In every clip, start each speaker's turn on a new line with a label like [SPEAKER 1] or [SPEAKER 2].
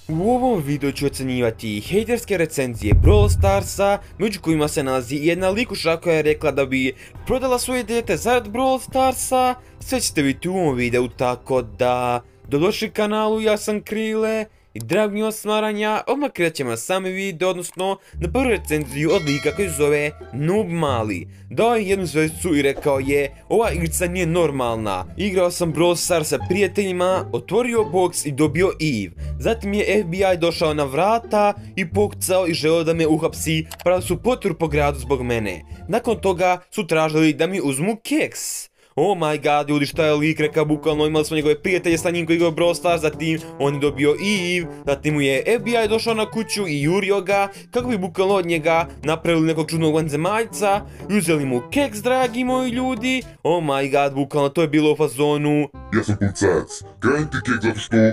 [SPEAKER 1] U ovom videu ću ocjenjivati hejterske recenzije Brawl Starsa, među kojima se nalazi jedna likuša koja je rekla da bi prodala svoje dijete zarad Brawl Starsa. Sve ćete vidjeti u ovom videu, tako da dobrodošli kanalu, ja sam Krile i drago mi vas smaranja. Odmah krećemo na sami video, odnosno na prvu recenziju od lika koji se zove Noob Mali. Dao je jednu zvezdicu i rekao je: ova igrica nije normalna. Igrao sam Brawl Stars sa prijateljima, otvorio box i dobio Eve. Zatim je FBI došao na vrata i pokucao i želeo da me uhapsi, pravili su potvoru po gradu zbog mene. Nakon toga su tražili da mi uzmu keks. Oh my god, ljudi, šta je lik rekao, bukvalno imali smo njegove prijatelje sa njim koji igrao Brawl Stars, zatim on je dobio Eve, zatim mu je FBI došao na kuću i jurio ga, kako bi bukvalno od njega napravili nekog čudnog vanzemaljca, i uzeli mu keks, dragi moji ljudi. Oh my god, bukvalno to je bilo u fazonu:
[SPEAKER 2] ja sam policajac, krajem ti kek zato što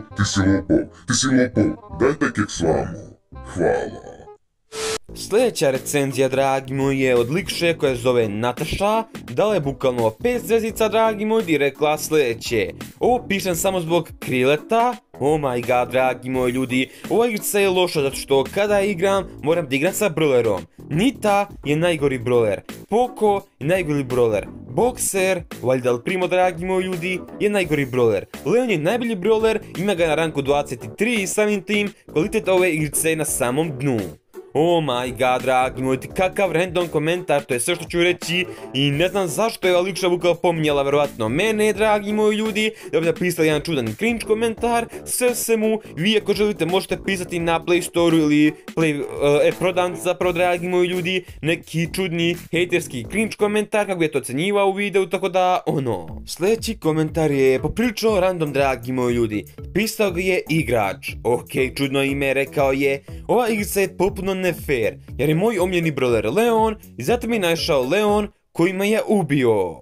[SPEAKER 2] ti si lopov, daj taj keks vamo, hvala.
[SPEAKER 1] Sljedeća recenzija, dragi moji, je od likše koja se zove Nataša. Dala je bukvalno 5 zvezdica, dragi moji, i rekla sljedeće: ovo pišem samo zbog Krileta. Oh my god, dragi moji ljudi, ova igrica je loša zato što kada igram moram da igram sa brawlerom. Nita je najgori brawler, Poco je najgori brawler, Boxer, valjda El Primo, dragi moji ljudi, je najgori brawler, Leon je najbolji brawler, ima ga na ranku 23 i samim tim kvalitet ove igrice je na samom dnu. Oh my god, dragi moji, kakav random komentar, to je sve što ću reći i ne znam zašto je ova likša bukvalno pominjala verovatno mene, dragi moji ljudi, da bi napisali jedan čudan cringe komentar. Sve svemu, vi ako želite možete pisati na Play Store ili prodam zapravo, dragi moji ljudi, neki čudni hejterski cringe komentar kako bi je to ocenjivao u videu, tako da ono. Sljedeći komentar je poprilično random, dragi moji ljudi, pisao ga je igrač. Ok, čudno ime, rekao je: ova igrica je potpuno ne fair, jer je moj omiljeni brawler Leon i zato mi je našao Leon koji me je ubio.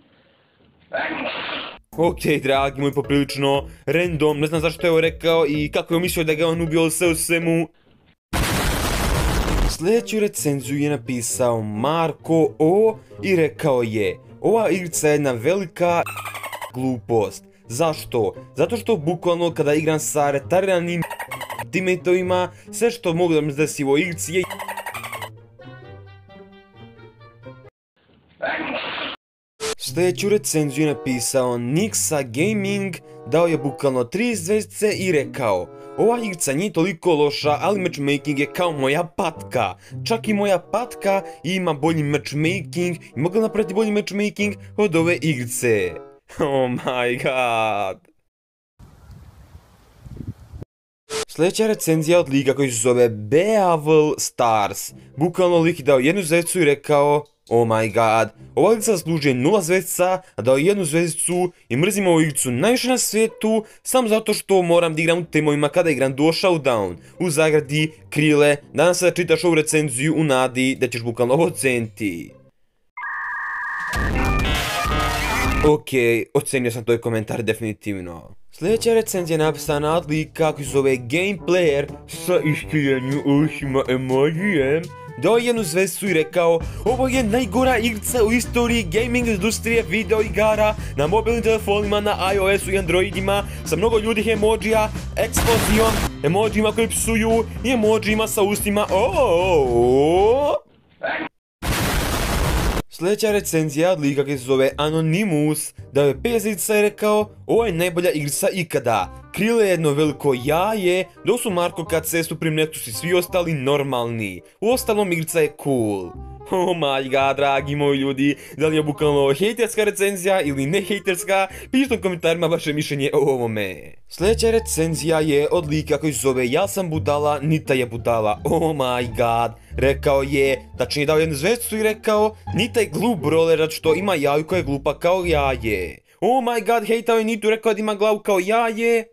[SPEAKER 1] Ok, dragi moj, poprilično random, ne znam zašto je ovo rekao i kako je mislio da ga on ubio, sve u svemu. Sljedeću recenziju je napisao Marko O i rekao je: ova igrica je jedna velika glupost. Zašto? Zato što bukvalno kada igram sa retardiranim teammateovima, sve što mogu da mi desi u ovoj igrici je Sljedeću recenziju je napisao Nixa Gaming, dao je bukvalno 3 zvezdice i rekao: ova igrica nije toliko loša, ali matchmaking je kao moja patka. Čak i moja patka ima bolji matchmaking i mogu napraviti bolji matchmaking od ove igrice. Oh my god. Sljedeća recenzija od lika koji se zove Beavel Stars. Bukvalno lik je dao jednu zvezdicu i rekao: oh my god, ova igrica zaslužuje 0 zvezdica, a dao jednu zvezdicu i mrzim ovu igricu najviše na svijetu, samo zato što moram da igram u timovima kada igram do Showdown. U zagradi, Krile, danas se da čitaš ovu recenziju u nadi da ćeš bukvalno ovo oceniti. Ok, ocenio sam tvoj komentar definitivno. Sljedeća recenzija je napisana od lika koji se zove Gameplayer sa iskrivenim ušima emojijem. Dao jednu zvezdicu i rekao: ovo je najgora igrica u istoriji gaming industrije video igara, na mobilnim telefonima, na iOS-u i Androidima, sa mnogo ljudih emojija, eksplozijom, emojima koji psuju i emojima sa ustima. Sljedeća recenzija od lika koji se zove Anonymous, dao je 5 zvezdica i rekao: ovo je najbolja igrica ikada. Krile je jedno veliko jaje, dok su Marko, KC, Supreme Nexus i svi ostali normalni. Uostalom, igrica je cool. Oh my god, dragi moji ljudi, da li je bukvalno hejterska recenzija ili ne hejterska, pišite u komentarima vaše mišljenje o ovome. Sljedeća recenzija je od lika koji se zove Ja sam budala, Nita je budala. Oh my god, rekao je, tačnije dao jednu zvezdicu i rekao: Nita je glup brawler zato što ima jaju koja je glupa kao jaje. Oh my god, hejtao je Nitu, rekao da ima glavu kao jaje.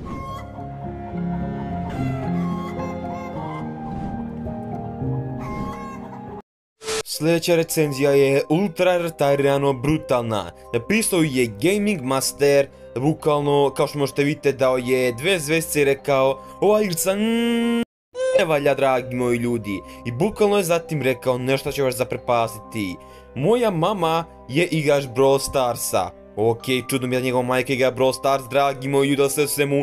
[SPEAKER 1] Sljedeća recenzija je ultra retardirano brutalna. Napisao je Gaming Master, bukvalno kao što možete vidjeti dao je 2 zvezdice i rekao: ova igrica ne valja, dragi moji ljudi. I bukvalno je zatim rekao nešto će vas zaprepastiti: moja mama je igrač Brawl Starsa. Ok, čudno mi je da njegova majka igra Brawl Stars, dragi moji ljudi, ali sve svemu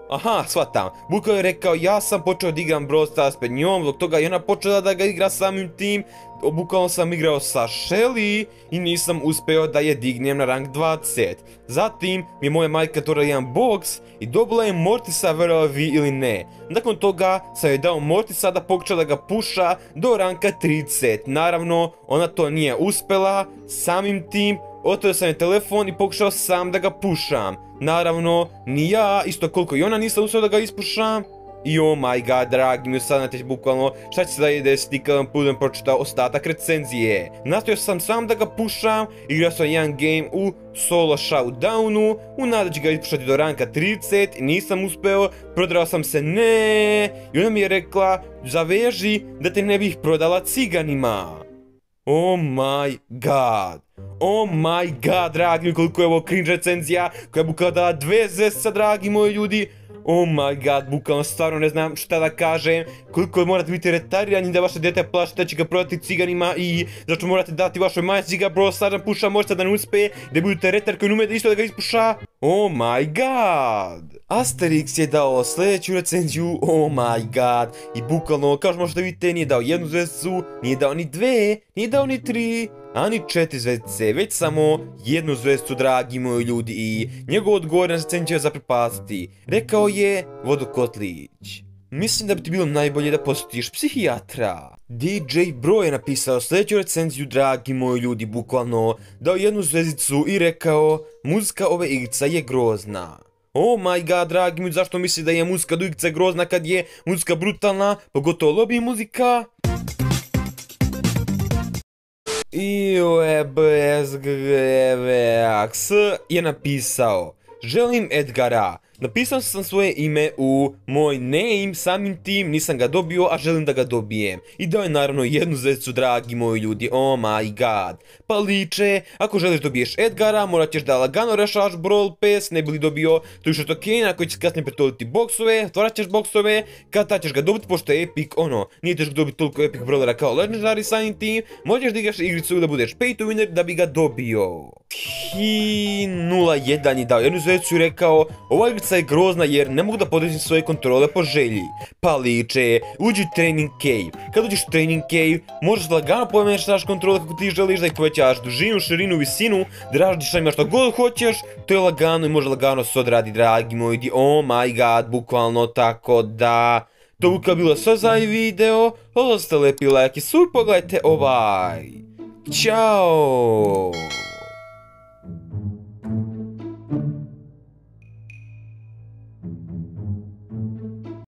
[SPEAKER 1] Aha, shvatam. Bukvalno je rekao ja sam počeo da igram Brawl Stars pred njom, zbog toga i ona počela da ga igra samim tim. Bukvalno sam igrao sa Shelly i nisam uspeo da je dignem na rang 20. Zatim mi je moja majka otvorila jedan box i dobila je Mortisa, verovali vi ili ne. Nakon toga sam joj dao Mortisa da pokuša da ga puša do ranka 30. Naravno, ona to nije uspela, samim tim otvorio sam je telefon i pokušao sam da ga pušam. Naravno, ni ja, isto koliko i ona nisam uspio da ga ispušam. I oh my god, dragi mi, usadnete bukvalno šta će se da je desiti kad vam budem pročitao ostatak recenzije. Nastojao sam sam da ga pušam, igrao sam jedan game u solo showdownu, u nada ću ga ispušati do ranka 30 i nisam uspeo, prodrao sam se ne, i ona mi je rekla zaveži da te ne bih prodala ciganima. Oh my god. Oh my god, dragi mi, koliko je ovo cringe recenzija koja je bukvalno dala 2 zvezdice, dragi moji ljudi. Oh my god, bukvalno stvarno ne znam šta da kažem, koliko morate biti retarirani da vaše dete plaši da će ga prodati ciganima i zašto morate dati vašoj majci ga Brawl Stars puša, možete da ne uspe, da budete retar koji ne ume isto da ga ispuša. Oh my god. Asterix je dao sljedeću recenziju, oh my god, i bukvalno kao što možete vidjeti nije dao 1 zvezdicu, nije dao ni 2, nije dao ni 3, ani 4 zvezdice, već samo 1 zvezdicu, dragi moji ljudi, i njegov odgovor na recenziju je zaprepastiti. Rekao je Vodokotlić. Mislim da bi ti bilo najbolje da posjetiš psihijatra. DJ Bro je napisao sljedeću recenziju, dragi moji ljudi, bukvalno dao 1 zvezdicu i rekao muzika ove igrice je grozna. Oh my god, dragi mi, zašto misli da je muzika do igrice grozna kad je muzika brutalna, pogotovo lobby muzika? IOEBSGVX je napisao želim Edgara. Napisao sam svoje ime u moj name, samim tim nisam ga dobio, a želim da ga dobijem. I dao je naravno 1 zvezdicu, dragi moji ljudi, oh my god. Pa liče, ako želiš dobiješ Edgara, morat ćeš da lagano rešavaš Brawl Pass, ne bi li dobio to još token, ako ćeš kasnije pretoliti boksove, otvarat ćeš boksove, kada ćeš ga dobiti, pošto je epic, nije teško dobiti toliko epic brawlera kao legendary samim tim, možeš da igraš igricu da budeš pay to winner da bi ga dobio. Hi01 je dao 1 zvezdicu i rekao ova igrica je grozna jer ne mogu da podredim svoje kontrole po želji. Pa liče, uđi u training cave. Kad uđeš u training cave, možeš da lagano pomešaš kontrole kako ti želiš, da ih povećaš dužinu, širinu, visinu, da radiš šta imaš što god hoćeš, to je lagano i može lagano se odradi, dragi moji, oh my god, bukvalno, tako da... To bi kao bilo sve za ovaj video, ostavite lepi like i pogledajte ovaj. Ćao!